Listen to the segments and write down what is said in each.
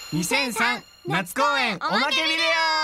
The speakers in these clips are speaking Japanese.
2003夏公演おまけビデ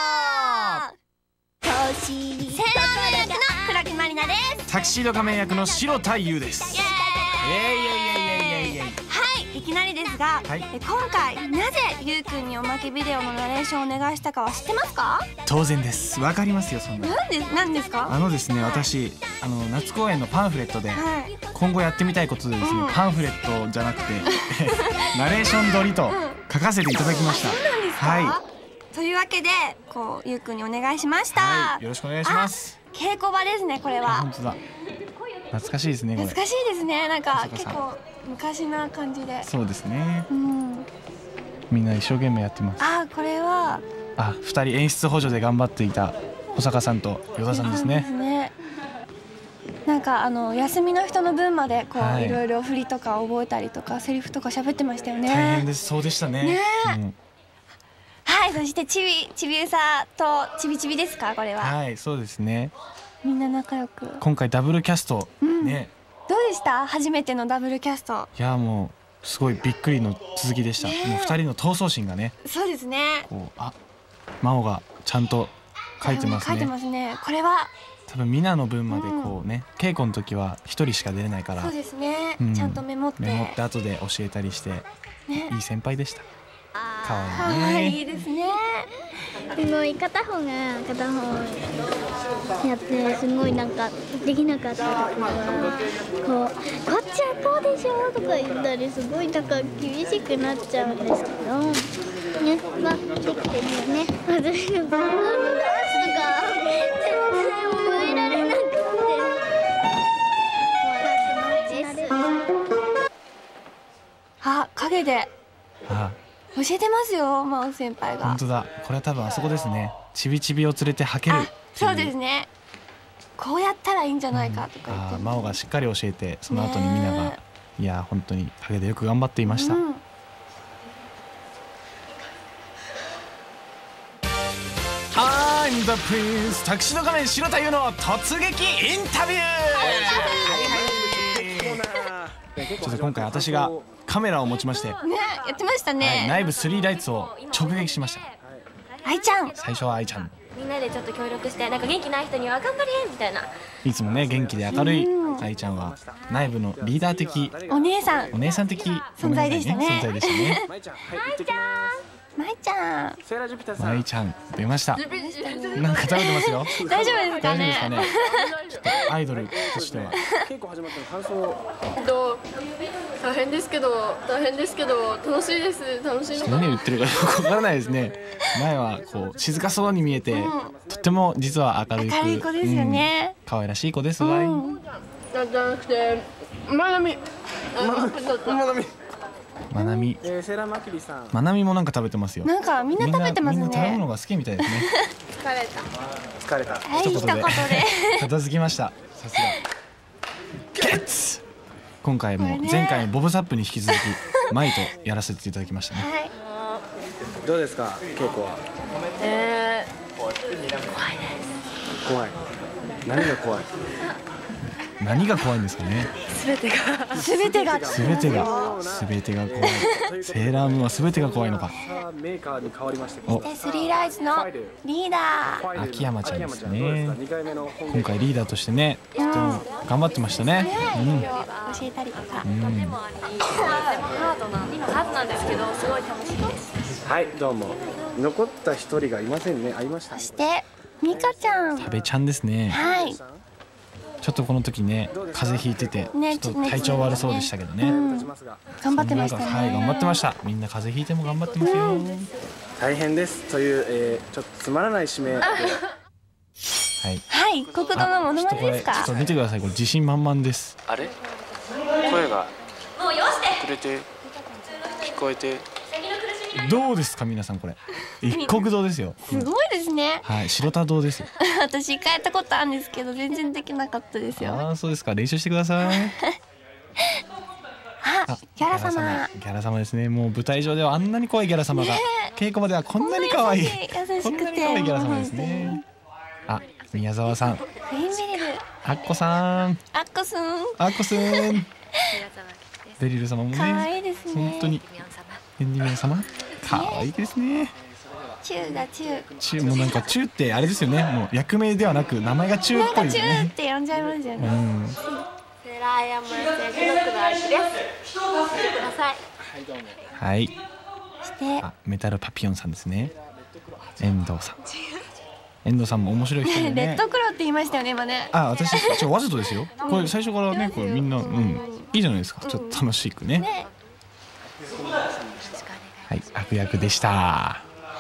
オ。 セーラームーン役の黒木まりなです。 タキシード仮面役の白田優です。 イエーイ。はい、いきなりですが、今回なぜゆうくんにおまけビデオのナレーションをお願いしたかは知ってますか？ 当然です。わかりますよ、そんな。 なんですか？ ですね、私夏公演のパンフレットで今後やってみたいことでですね、パンフレットじゃなくてナレーション撮りと書かせていただきました。 そうなんですか？はい。というわけでゆうくんにお願いしました。 よろしくお願いします。 稽古場ですね、これは。 本当だ。懐かしいですね。 懐かしいですね。なんか結構昔な感じで。 そうですね。みんな一生懸命やってます。 これは 2人演出補助で頑張っていた保坂さんと与田さんですね。 なんか休みの人の分までいろいろ振りとか覚えたりとかセリフとか喋ってましたよね。 大変です。そうでしたね。 はい、そしてちびうさとちびちびですか、これは。 はい、そうですね。 みんな仲良く。 今回ダブルキャストね。 どうでした？初めてのダブルキャスト。 いや、もうすごいびっくりの続きでした。もう2人の闘争心がね。 そうですね。 真央がちゃんと書いてますね。 書いてますね。これは多分ミナの分まで稽古の時は1人しか出れないから。 そうですね。ちゃんとメモって後で教えたりしていい先輩でした。可愛いね。いいですね。 すごい片方やってすごいなんかできなかった時はこっちはこうでしょとか言ったりすごいなんか厳しくなっちゃうんですけどね、できてるよね。私のダンスが全然覚えられなくて影で教えてますよ、真央先輩が。 本当だ。これは多分あそこですね。ちびちびを連れてはける。 そうですね。こうやったらいいんじゃないかとか言って。 真央がしっかり教えて、その後にみんながいや本当に陰でよく頑張っていました。I'm the Prince タキシード仮面白田優の突撃インタビュー。ちょっと今回私がカメラを持ちましてやってましたね。 内部3ライツを直撃しました。 愛ちゃん。 最初は愛ちゃん。 みんなでちょっと協力して、なんか元気ない人には頑張れみたいな。 いつもね元気で明るい愛ちゃんは内部のリーダー的お姉さん的存在でしたね。 舞ちゃん舞ちゃん出ました。なんか食べてますよ。 大丈夫ですかね。 ちょっとアイドルとしては。 稽古始まっての感想。大変ですけど楽しいです。楽しいのかな。 何を言ってるかよくわからないですね。前は静かそうに見えて、とっても実は明るい子ですよね。 可愛らしい子ですわい。 じゃなくてまなみセーラーマキリさん。 まなみもなんか食べてますよ。 なんかみんな食べてますね。 みんな食べ物が好きみたいですね。 疲れた。 一言で片付きました。さすが。ゲッツ。今回も前回のボブサップに引き続きマイとやらせていただきましたね。 どうですか、稽古は。怖いです。怖い。何が怖い。 何が怖いんですかね。 全てが怖い。 セーラームーンは全てが怖いのか。 メーカーに変わりましたけど。スリーライズのリーダー秋山ちゃんですね。今回リーダーとしてね、とても頑張ってましたね。 教えたりとか。 でもハードなはずなんですけど、すごい楽しいです。 はい、どうも。残った一人がいませんね。会いました。 そしてミカちゃん。 食べちゃんですね。 はい。 ちょっとこの時ね風邪ひいててちょっと体調悪そうでしたけどね。 頑張ってましたね。 はい、頑張ってました。みんな風邪ひいても頑張ってますよ。 大変ですというちょっとつまらない締め。 はい、国土のモノマネですか。 ちょっと見てください。これ自信満々です。 あれ？声が遅れて聞こえて。 どうですか皆さん、これ一国堂ですよ。 すごいですね。 はい、白田堂ですよ。 私帰ったことあるんですけど全然できなかったですよ。 そうですか。練習してください。 ギャラ様。 ギャラ様ですね。もう舞台上ではあんなに怖いギャラ様が稽古場ではこんなに可愛い優しこんなくてに可愛いギャラ様ですね。宮沢さん、 クイーンベリル、 アッコさん、 アッコスン、 アッコスン、ベリル様もね、 可愛いですね。 本当にエンディミアン様、 可愛いですね。 チューだチュー。 チューもなんかチューってあれですよね。もう役名ではなく名前がチューっぽいですチューっね。 て呼んじゃいますよね。 セーラーヤムセグロクのアイスです。ください。 はい。 してメタルパピヨンさんですね。遠藤さん。遠藤さんも面白い人でね。 レッドクロって言いましたよね今ね。 私わざとですよ。これ最初からね、これみんないいじゃないですか。ちょっと楽しくね。はい、悪役でした。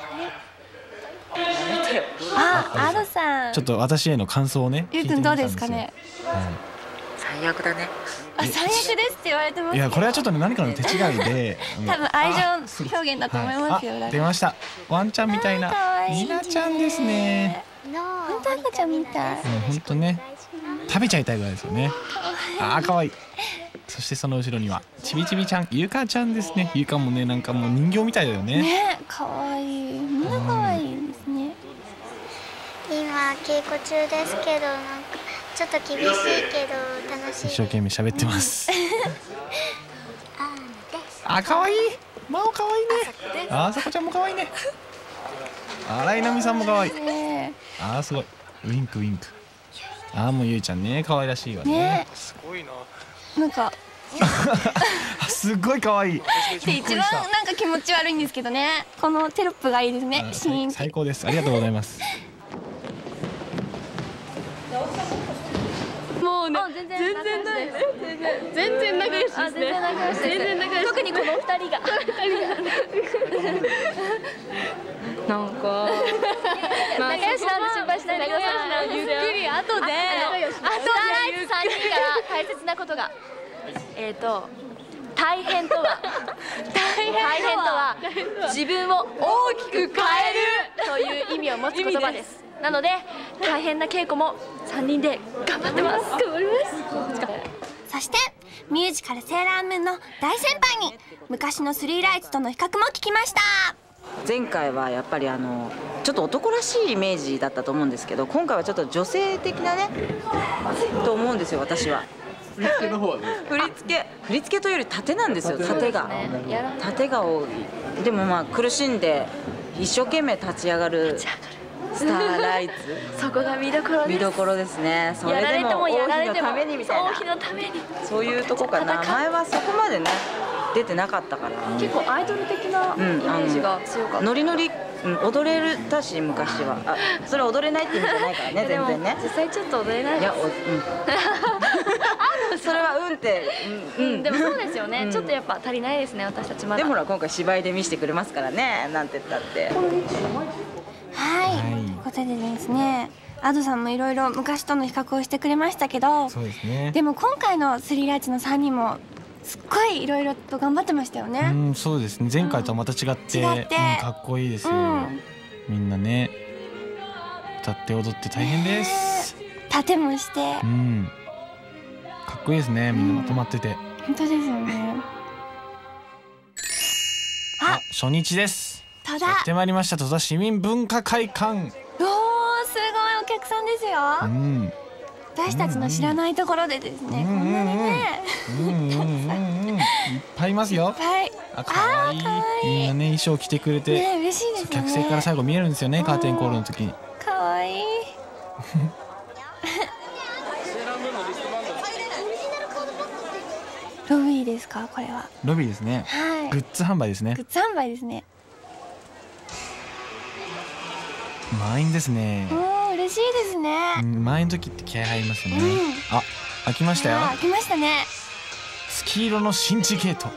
アドさん。 ちょっと私への感想をね。 ゆうくんどうですかね。 最悪だね。 最悪ですって言われてます。 いやこれはちょっとね何かの手違いで。 多分愛情表現だと思いますよ。 出ました。ワンちゃんみたいな。ニナちゃんですね。 本当赤ちゃんみたい。 本当ね。食べちゃいたいぐらいですよね。可愛い。そしてその後ろにはちびちびちゃん、ゆかちゃんですね。ゆかもねなんかもう人形みたいだよね。 ね、可愛い。みんな可愛いですね。 今稽古中ですけど、なんかちょっと厳しいけど楽しい。 一生懸命喋ってます。可愛い。真央可愛いね。さこちゃんも可愛いね。新井波さんも可愛い。すごい。ウインクウインク。もうゆいちゃんね可愛らしいわね。すごいな。 なんかすごい可愛い。 で一番なんか気持ち悪いんですけどね。このテロップがいいですね。シーン最高です。ありがとうございます。 もうね、全然ないです。全然仲良しですね。全然仲良し。特にこの二人が。なんか仲良しなんで心配しないでください。 ゆっくり後で。 スターライツ3人から大切なことが。大変とは自分を大きく変えるという意味を持つ言葉です。なので大変な稽古も3人で頑張ってます。そしてミュージカルセーラームーンの大先輩に昔のスリーライツとの比較も聞きました。 前回はやっぱりちょっと男らしいイメージだったと思うんですけど、今回はちょっと女性的なねと思うんですよ私は。振り付けの方はね。振り付けというより盾なんですよ。盾が多い。でもまあ苦しんで一生懸命立ち上がるスターライツ。 そこが見どころです。 見どころですね。それでも王妃のためにみたいな。 王妃のために。 そういうとこかな。前はそこまでね出てなかったから。 結構アイドル的なイメージが強かった。 ノリノリ踊れたし昔は。それは踊れないって意味じゃないからね全然ね。 実際ちょっと踊れない。 いやそれはってでもそうですよね。ちょっとやっぱ足りないですね私たちまだ。 でもほら今回芝居で見せてくれますからね。なんて言ったって。 ということでですね、アドさんもいろいろ昔との比較をしてくれましたけど、 そうですね。 でも今回のスリーライツの3人もすっごいいろいろと頑張ってましたよね。 そうですね。前回とはまた違ってかっこいいですよ。みんなね歌って踊って大変です。 盾もして。 かっこいいですね。みんなまとまってて。 本当ですよね。 初日です。 戸田。 やってまいりました戸田市民文化会館。 すごいお客さんですよ。私たちの知らないところでですね、こんなにね、 いっぱいいますよ。可愛い。みんなね衣装着てくれて、 嬉しいですね。 客席から最後見えるんですよね。カーテンコールの時に。 可愛い。ロビーですかこれは。 ロビーですね。グッズ販売ですね。 グッズ販売ですね。 満員ですね。 嬉しいですね。 満員の時って気合入りますよね。開きましたよ。 開きましたね。 スキー色のシンジゲート。 こ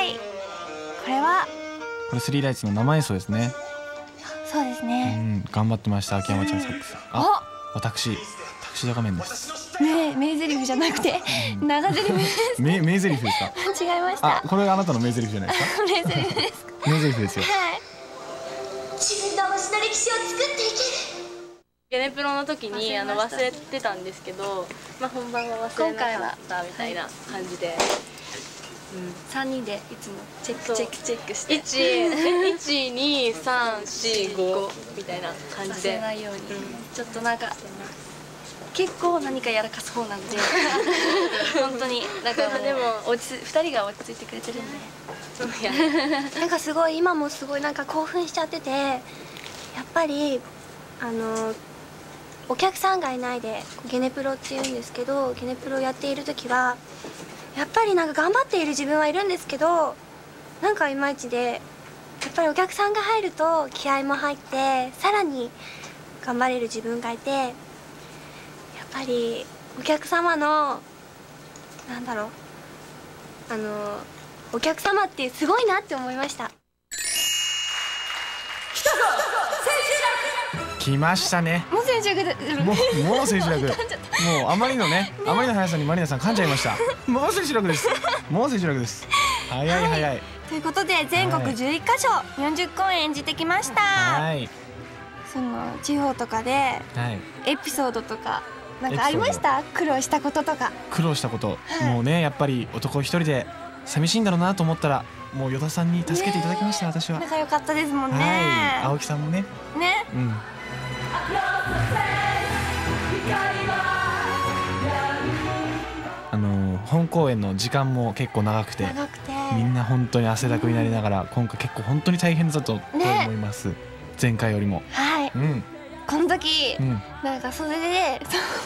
れスリーライツの生演奏ですね。 そうですね。 頑張ってました秋山ちゃんサックス。私タクシード画面です。 名台詞じゃなくて長台詞です。 名台詞ですか。 違いました。 これあなたの名台詞じゃないですか。 名台詞です。 名台詞ですよ。 自分が推しの歴史を作っていける。 ゲネプロの時に忘れてたんですけど、本番は忘れなかったみたいな感じで、 3人でいつもチェックして 1、2、3、4、5みたいな感じで忘れないように。ちょっとなんか結構何かやらかす方なんで本当になんかでも2人が落ち着いてくれてるんで。 なんかすごい今もすごいなんか興奮しちゃってて、やっぱりお客さんがいないでゲネプロっていうんですけど、ゲネプロをやっている時はやっぱりなんか頑張っている自分はいるんですけど、なんかいまいちで、やっぱりお客さんが入ると気合も入ってさらに頑張れる自分がいて、やっぱりお客様のなんだろう、お客様ってすごいなって思いました。 来ましたね。 もう千秋楽もう千秋楽。もうあまりのね、あまりの速さにマリナさん噛んじゃいました。もう千秋楽です。もう千秋楽です。早い早い。 ということで全国11カ所40公演演じてきました。 はい。 その地方とかでエピソードとかなんかありました？苦労したこととか。 苦労したこと、もうねやっぱり男一人で寂しいんだろうなと思ったら、もう与田さんに助けていただきました。私は仲良かったですもんね。 はい、青木さんもね。 ね。 うん。本公演の時間も結構長くて、みんな本当に汗だくになりながら、今回結構本当に大変だと思います。前回よりも。 はい。この時なんか袖で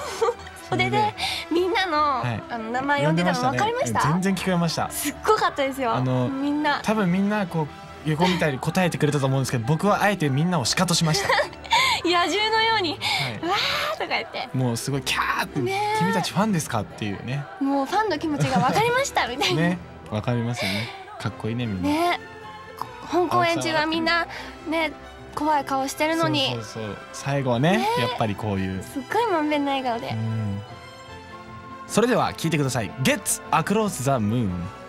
みんなの名前呼んでたの分かりました？ 全然聞こえました。 すっごかったですよ。みんな多分みんなこう横みたいに答えてくれたと思うんですけど、僕はあえてみんなをシカトしました。 野獣のようにわーとか言って、 もうすごいキャーって、君たちファンですかっていうね、 もうファンの気持ちが分かりましたみたいなね、分かりますよね。かっこいいねみんなね。本公演中はみんなね怖い顔してるのに、 そう最後はねやっぱりこういうすっごいまんべんな笑顔で。 それでは聴いてください。 Get Across the Moon。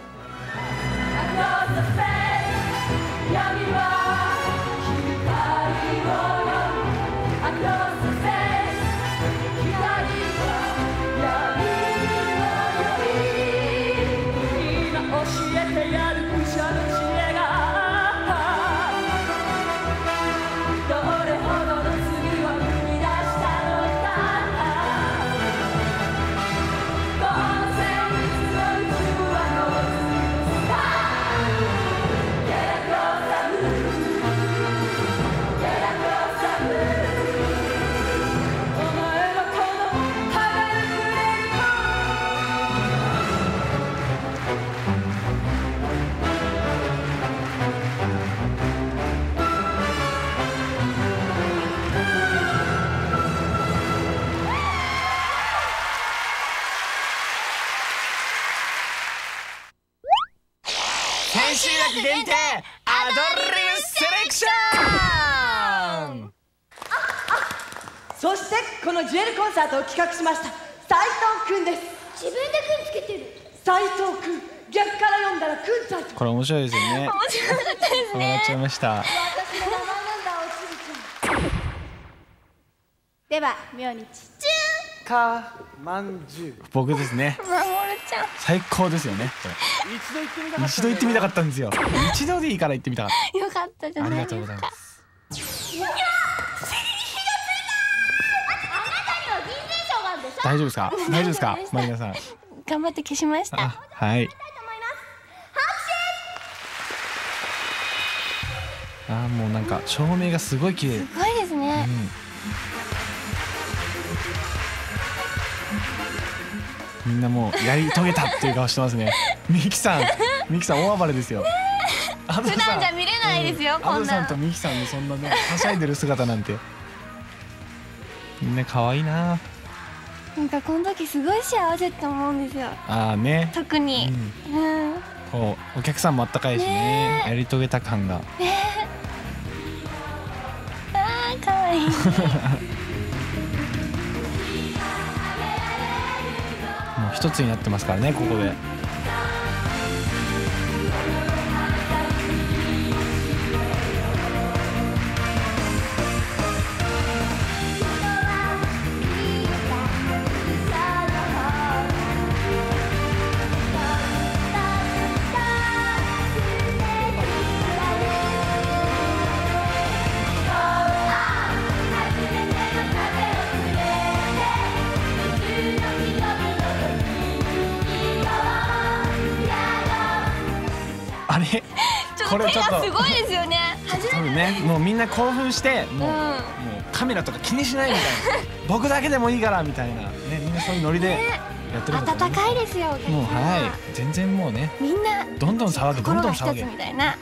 限定アドリブセレクション。 そしてこのジュエルコンサートを企画しました斉藤くんです。 自分でくんつけてる。 斉藤くん、逆から読んだらくんちゃん。 これ面白いですよね。 面白かったですね。 笑っちゃいました。 私の名前なんだおちびちゃん。 では明日かまんじゅう。 僕ですね。 まもるちゃん最高ですよね。一度行ってみたかったんですよ。一度でいいから行ってみたかった。 よかったじゃないですか。 ありがとうございます。大丈夫ですか？大丈夫ですか？マリナさん。 頑張って消しました。 はい。もうなんか照明がすごい綺麗。 すごいですね。 みんなもうやり遂げたっていう顔してますね。ミキさん大暴れですよ。 普段じゃ見れないですよ、こんな。 アドさんとミキさんのそんなねはしゃいでる姿なんて。みんな可愛いな。 なんかこの時すごい幸せって思うんですよ。 ね。 特に。 こうお客さんもあったかいしね。やり遂げた感が。 可愛い。 もう一つになってますからね、ここで。 これちょっとすごいですよね。 多分ね、もうみんな興奮してもうカメラとか気にしないみたいな僕だけでもいいからみたいなね、みんなそういうノリでやってるんだと思温かいですよ。 もうはい、全然もうね、 みんなどんどん騒げ、どんどん騒げみたいな。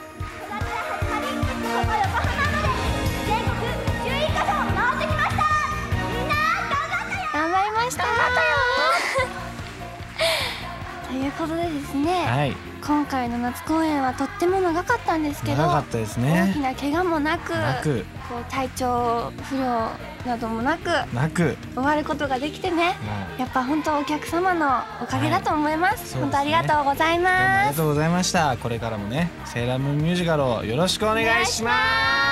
頑張りました。ということでですね、 はい、 今回の夏公演はとっても長かったんですけど、 長かったですね。 大きな怪我もなく、こう体調不良などもなく終わることができてね、やっぱ本当お客様のおかげだと思います。本当ありがとうございます。 ありがとうございました。これからもね、セーラームーンミュージカルをよろしくお願いします。